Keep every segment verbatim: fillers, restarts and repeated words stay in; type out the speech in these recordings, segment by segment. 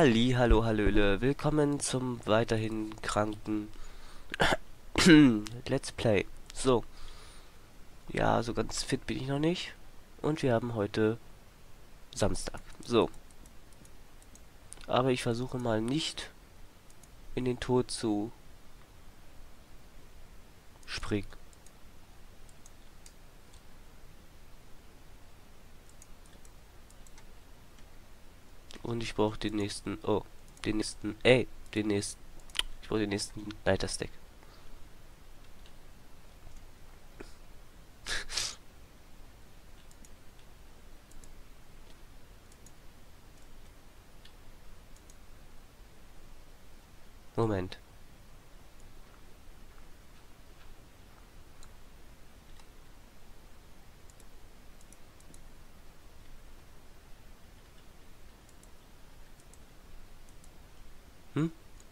Halli, hallo, hallöle. Willkommen zum weiterhin kranken Let's Play. So, ja, so ganz fit bin ich noch nicht. Und wir haben heute Samstag. So, aber ich versuche mal nicht in den Tod zu springen. Und ich brauche den nächsten, oh, den nächsten, ey, den nächsten, ich brauche den nächsten Leiterstack. Moment. Hm?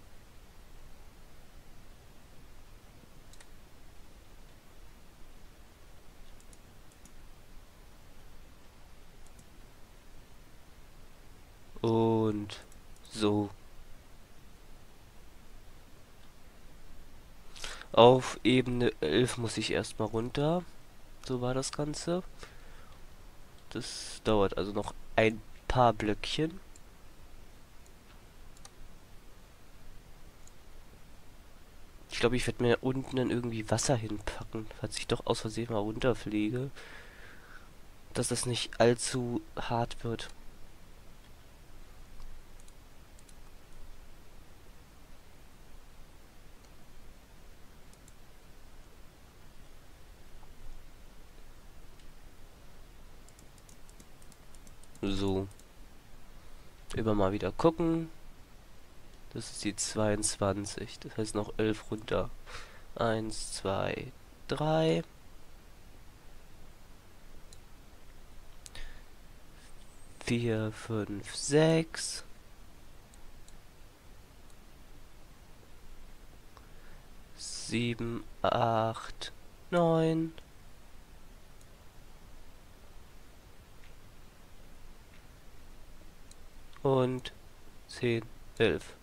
Und so. Auf Ebene elf muss ich erstmal runter. So war das Ganze. Das dauert also noch ein paar Blöckchen. Ich glaube, ich werde mir unten dann irgendwie Wasser hinpacken, falls ich doch aus Versehen mal runterfliege. Dass das nicht allzu hart wird. So. Immer mal wieder gucken. Das ist die zweiundzwanzig. Das heißt noch elf runter. Eins, zwei, drei. Vier, fünf, sechs. Sieben, acht, neun. Und zehn, elf.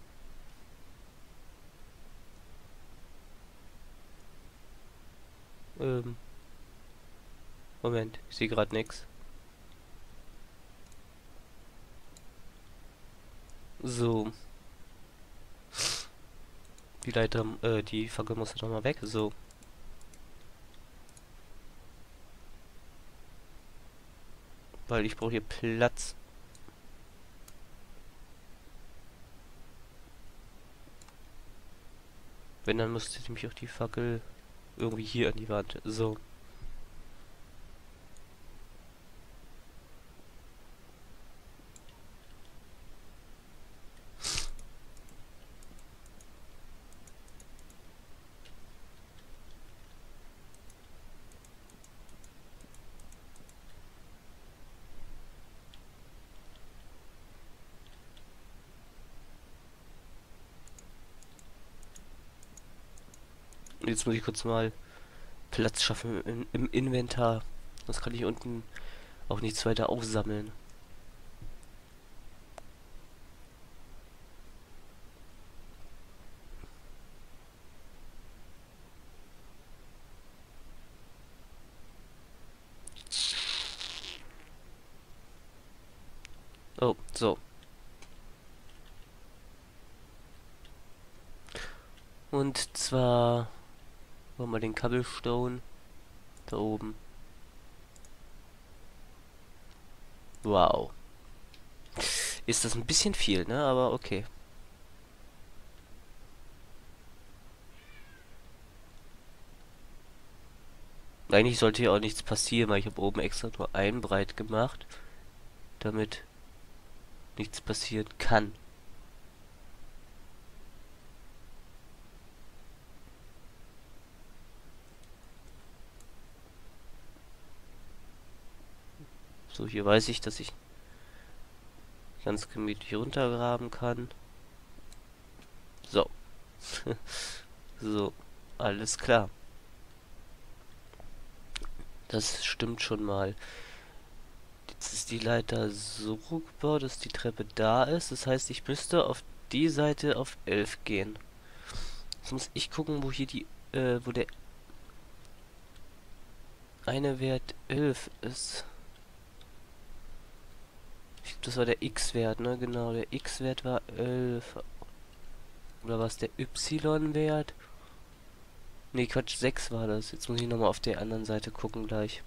Ähm. Moment, ich sehe gerade nichts. So. Die Leiter, äh, die Fackel muss doch mal weg. So. Weil ich brauche hier Platz. Wenn, dann müsste nämlich auch die Fackel irgendwie hier an die Wand. So. Jetzt muss ich kurz mal Platz schaffen im, im Inventar. Sonst kann ich unten auch nichts weiter aufsammeln. Oh, so. Und zwar machen wir den Cobblestone da oben. Wow. Ist das ein bisschen viel, ne? Aber okay. Eigentlich sollte hier auch nichts passieren, weil ich habe oben extra nur ein breit gemacht, damit nichts passieren kann. So, hier weiß ich, dass ich ganz gemütlich runtergraben kann. So. So, alles klar. Das stimmt schon mal. Jetzt ist die Leiter so gebaut, dass die Treppe da ist. Das heißt, ich müsste auf die Seite auf elf gehen. Jetzt muss ich gucken, wo hier die, äh, wo der eine Wert elf ist. Ich glaube, das war der X-Wert, ne? Genau, der X-Wert war elf. Oder war es der Y-Wert? Ne, Quatsch, sechs war das. Jetzt muss ich nochmal auf der anderen Seite gucken gleich.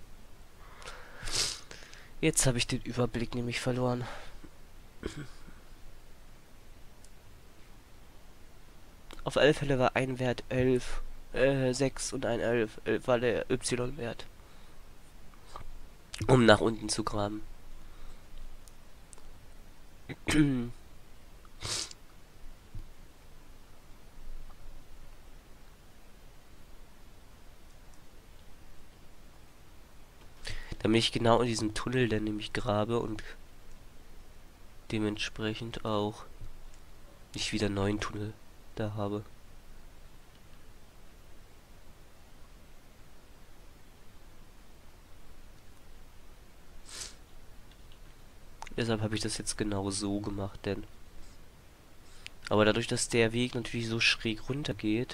Jetzt habe ich den Überblick nämlich verloren. Auf alle Fälle war ein Wert elf, äh, sechs und ein elf. elf war der Y-Wert. Um nach unten zu graben. Damit ich genau in diesem Tunnel dann nämlich grabe und dementsprechend auch nicht wieder neuen Tunnel da habe. Deshalb habe ich das jetzt genau so gemacht, denn. Aber dadurch, dass der Weg natürlich so schräg runter geht,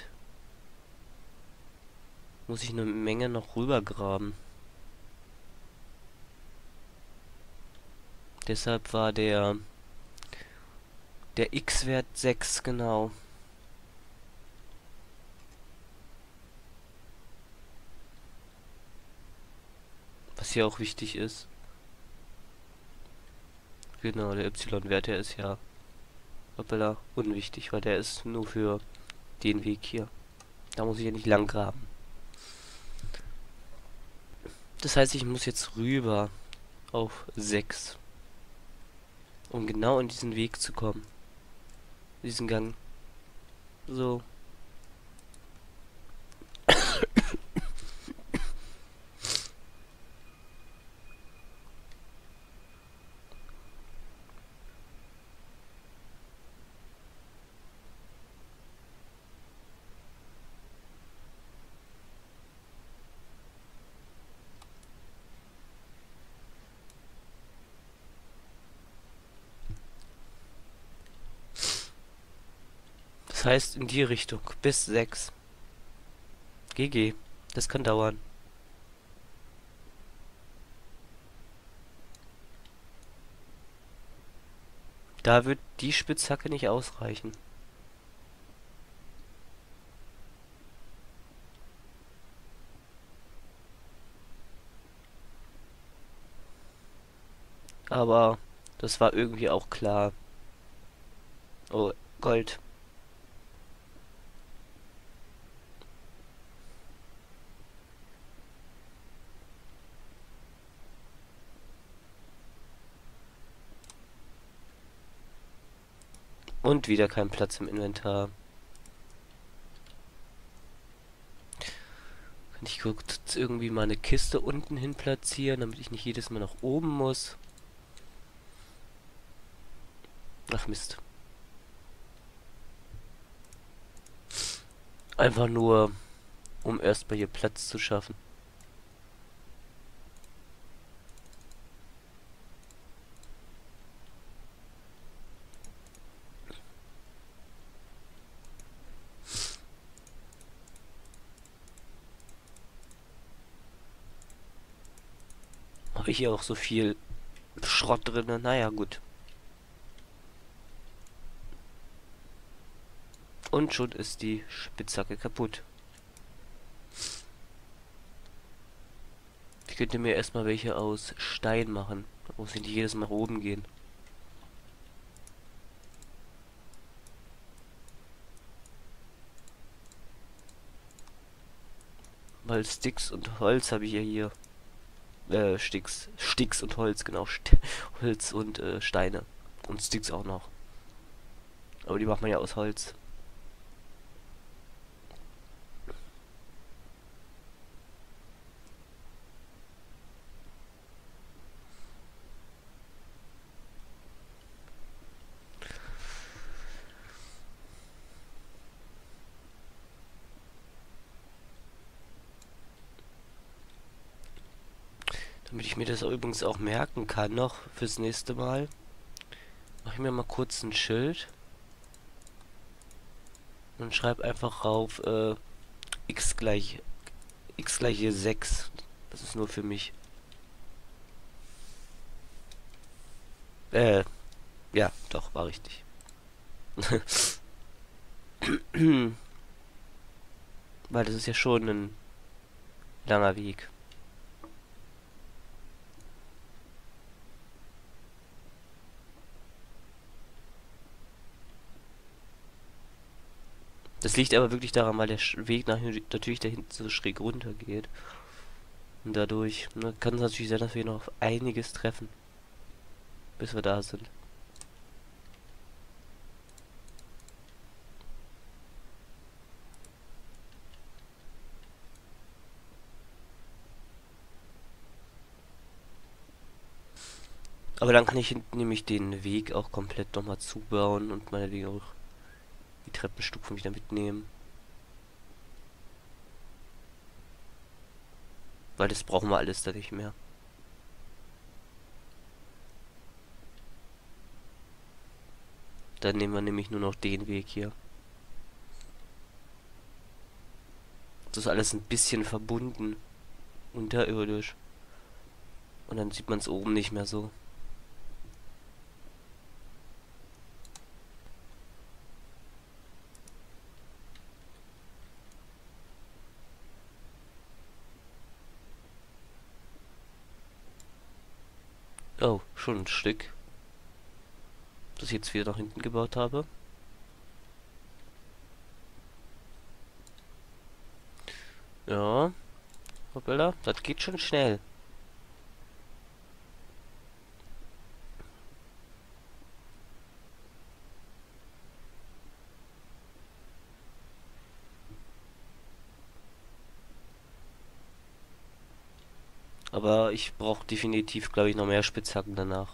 muss ich eine Menge noch rüber graben. Deshalb war der der X-Wert sechs, genau. Was hier auch wichtig ist. Genau, der Y-Wert, der ist ja hoppala, unwichtig, weil der ist nur für den Weg hier. Da muss ich ja nicht lang graben. Das heißt, ich muss jetzt rüber auf sechs, um genau in diesen Weg zu kommen. Diesen Gang. So. Das heißt in die Richtung. Bis sechs. G G. Das kann dauern. Da wird die Spitzhacke nicht ausreichen. Aber das war irgendwie auch klar. Oh, Gold. Und wieder kein Platz im Inventar. Kann ich kurz irgendwie mal eine Kiste unten hin platzieren, damit ich nicht jedes Mal nach oben muss. Ach Mist. Einfach nur, um erstmal hier Platz zu schaffen. Habe ich hier auch so viel Schrott drin? Naja, gut. Und schon ist die Spitzhacke kaputt. Ich könnte mir erstmal welche aus Stein machen. Da muss ich nicht jedes Mal nach oben gehen. Weil Sticks und Holz habe ich ja hier. Äh, Sticks. Sticks und Holz, genau. St Holz und äh, Steine. Und Sticks auch noch. Aber die macht man ja aus Holz. Damit ich mir das übrigens auch merken kann noch fürs nächste Mal, mache ich mir mal kurz ein Schild und schreibe einfach rauf, äh, x gleich, x gleich sechs. Das ist nur für mich. Äh, ja, doch, war richtig. Weil das ist ja schon ein langer Weg. Das liegt aber wirklich daran, weil der Sch- Weg nach, natürlich dahinten so schräg runter geht. Und dadurch, ne, kann es natürlich sein, dass wir noch auf einiges treffen, bis wir da sind. Aber dann kann ich hinten nämlich den Weg auch komplett nochmal zubauen und meinetwegen auch die Treppenstufen wieder mitnehmen. Weil das brauchen wir alles da nicht mehr. Dann nehmen wir nämlich nur noch den Weg hier. Das ist alles ein bisschen verbunden. Unterirdisch. Und dann sieht man es oben nicht mehr so. Oh, schon ein Stück. Das ich jetzt wieder nach hinten gebaut habe. Ja. Hoppala, das geht schon schnell. Aber ich brauche definitiv, glaube ich, noch mehr Spitzhacken danach.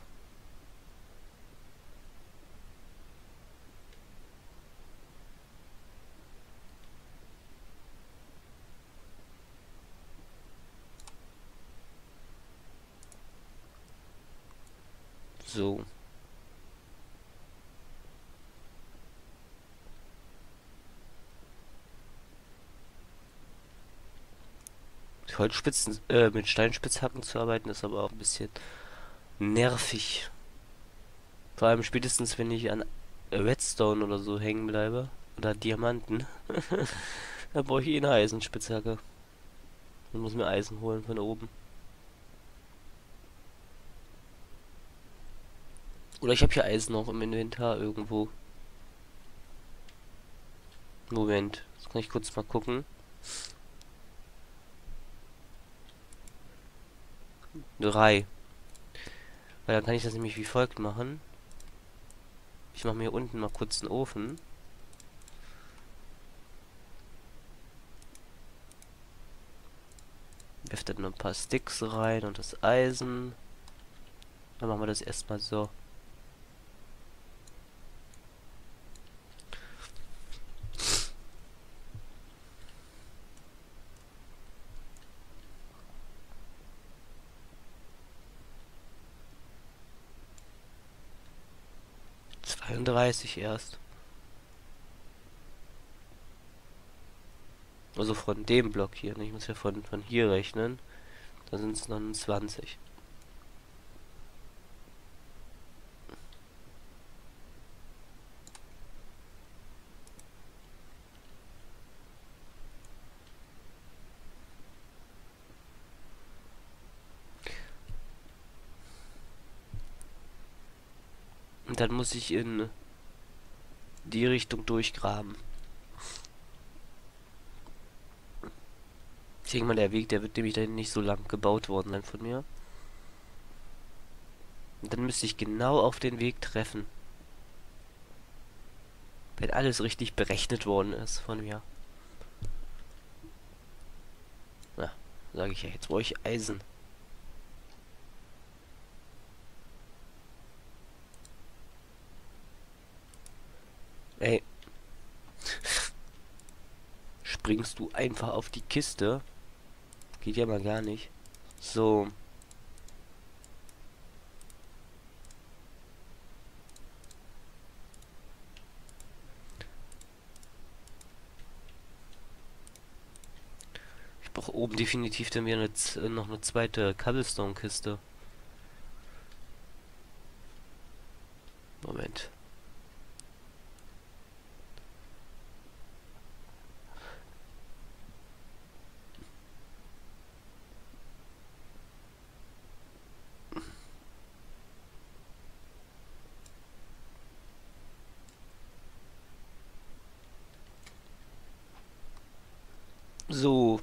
So. Mit Holzspitzen, äh, mit Steinspitzhacken zu arbeiten, ist aber auch ein bisschen nervig. Vor allem spätestens, wenn ich an Redstone oder so hängen bleibe. Oder Diamanten. Da brauche ich eh eine Eisenspitzhacke. Und muss mir Eisen holen von oben. Oder ich habe hier Eisen noch im Inventar irgendwo. Moment, jetzt kann ich kurz mal gucken. Drei. Weil dann kann ich das nämlich wie folgt machen. Ich mache mir hier unten mal kurz einen Ofen. Werfe dann noch ein paar Sticks rein und das Eisen. Dann machen wir das erstmal so. zweiunddreißig erst. Also von dem Block hier. Ich muss ja von, von hier rechnen. Da sind es neunundzwanzig. Und dann muss ich in die Richtung durchgraben. Ich denke mal, der Weg, der wird nämlich dann nicht so lang gebaut worden sein von mir. Und dann müsste ich genau auf den Weg treffen. Wenn alles richtig berechnet worden ist von mir. Na, sage ich ja, jetzt brauche ich Eisen. Ey. Springst du einfach auf die Kiste? Geht ja mal gar nicht. So. auch oben definitiv dann wieder eine, z- äh, noch eine zweite Cobblestone-Kiste. Moment. So,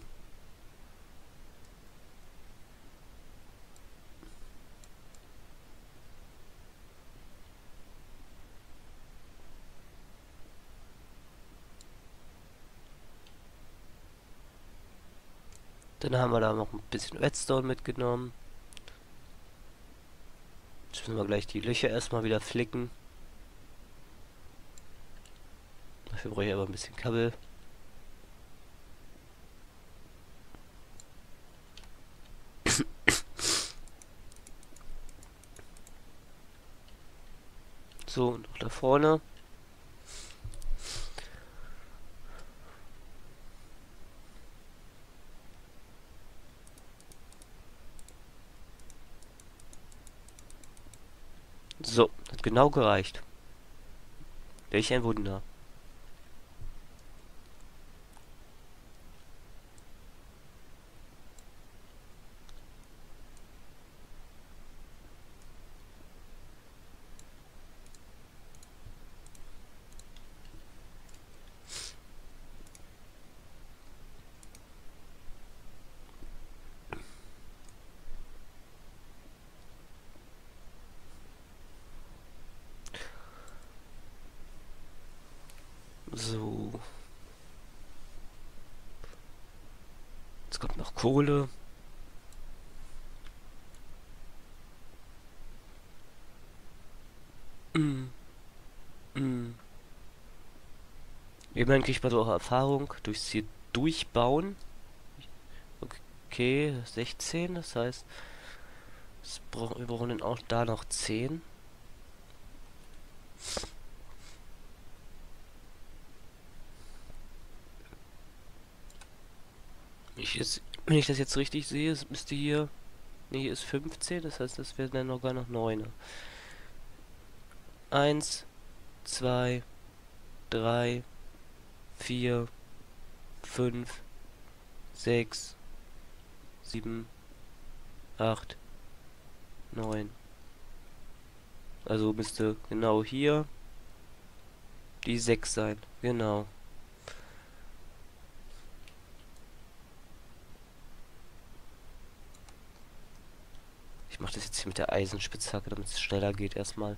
dann haben wir da noch ein bisschen Redstone mitgenommen. Jetzt müssen wir gleich die Löcher erstmal wieder flicken. Dafür brauche ich aber ein bisschen Kabel. So, und noch da vorne. So, hat genau gereicht. Welch ein Wunder. So, jetzt kommt noch Kohle. Mm, mm. Immerhin kriegt man so auch Erfahrung durchs hier durchbauen. Okay, sechzehn, das heißt, es brauch, wir brauchen dann auch da noch zehn. Ich jetzt, wenn ich das jetzt richtig sehe, es müsste hier, nee, hier ist fünfzehn, das heißt, das wären dann noch gar noch neun. Eins, zwei, drei, vier, fünf, sechs, sieben, acht, neun. Also müsste genau hier die sechs sein. Genau. Ich mache das jetzt hier mit der Eisenspitzhacke, damit es schneller geht erstmal.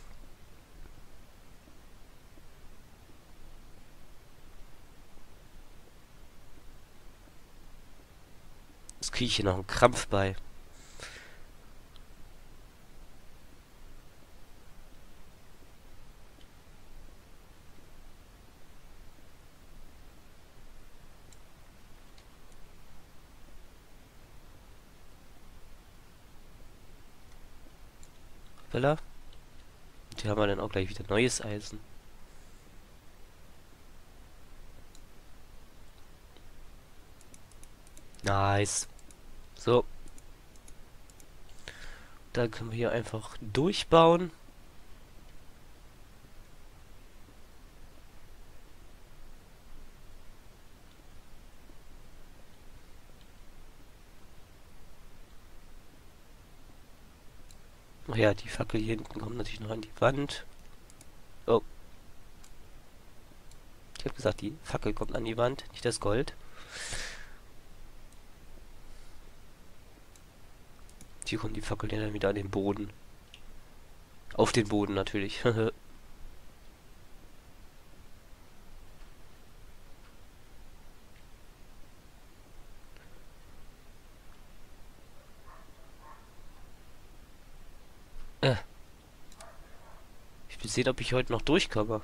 Jetzt kriege ich hier noch einen Krampf bei. Villa. Und hier haben wir dann auch gleich wieder neues Eisen. Nice. So. Dann können wir hier einfach durchbauen. Ach ja, die Fackel hier hinten kommt natürlich noch an die Wand. Oh. Ich habe gesagt, die Fackel kommt an die Wand, nicht das Gold. Hier kommt die Fackel dann wieder an den Boden. Auf den Boden natürlich. äh. Ich will sehen, ob ich heute noch durchkomme.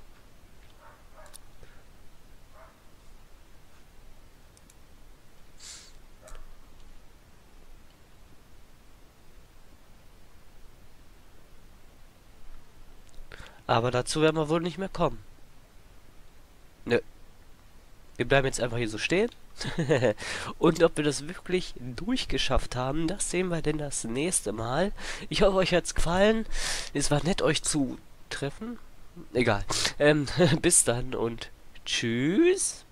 Aber dazu werden wir wohl nicht mehr kommen. Nö. Wir bleiben jetzt einfach hier so stehen. Und ob wir das wirklich durchgeschafft haben, das sehen wir denn das nächste Mal. Ich hoffe, euch hat's gefallen. Es war nett, euch zu treffen. Egal. Ähm, bis dann und tschüss.